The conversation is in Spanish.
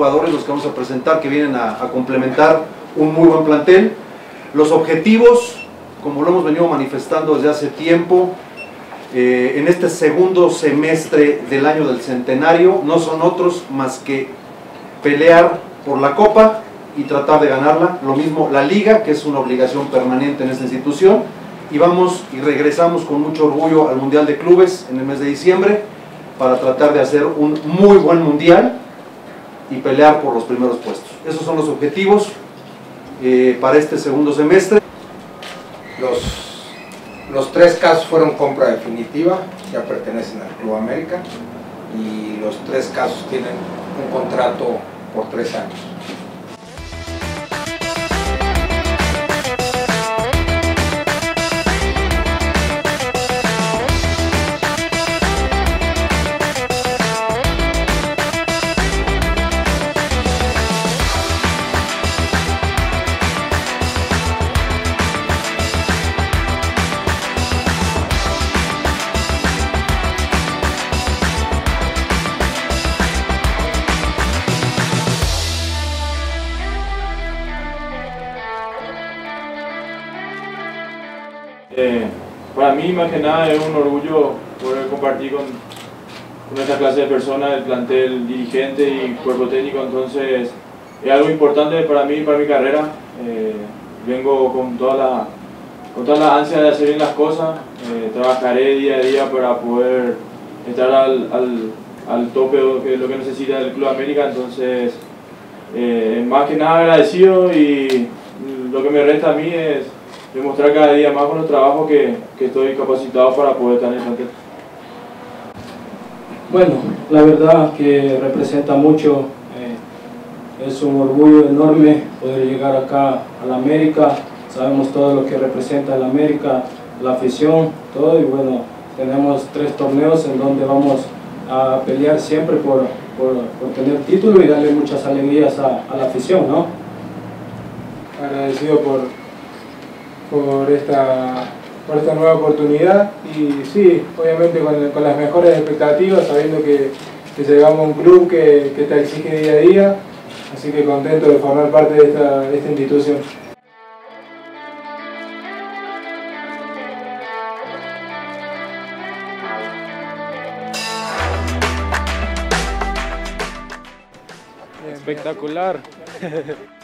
jugadores los que vamos a presentar, que vienen a complementar un muy buen plantel. Los objetivos, como lo hemos venido manifestando desde hace tiempo, en este segundo semestre del año del centenario, no son otros más que pelear por la Copa y tratar de ganarla. Lo mismo la Liga, que es una obligación permanente en esta institución, y vamos y regresamos con mucho orgullo al Mundial de Clubes en el mes de diciembre para tratar de hacer un muy buen Mundial y pelear por los primeros puestos. Esos son los objetivos para este segundo semestre. Los 3 casos fueron compra definitiva, ya pertenecen al Club América, y los 3 casos tienen un contrato por 3 años. Para mí, más que nada, es un orgullo poder compartir con esta clase de personas, el plantel dirigente y cuerpo técnico. Entonces es algo importante para mí y para mi carrera. Vengo con toda la ansia de hacer bien las cosas. Trabajaré día a día para poder estar al tope de lo que necesita el Club América. Entonces, más que nada agradecido, y lo que me resta a mí es demostrar cada día más con el trabajo que estoy capacitado para poder estar en el plantel. Bueno, la verdad que representa mucho, es un orgullo enorme poder llegar acá a la América. Sabemos todo lo que representa la América, la afición, todo, y bueno, tenemos 3 torneos en donde vamos a pelear siempre por tener título y darle muchas alegrías a la afición, ¿no? Agradecido por esta nueva oportunidad, y sí, obviamente con las mejores expectativas, sabiendo que llegamos a un club que te exige día a día, así que contento de formar parte de esta institución. Espectacular.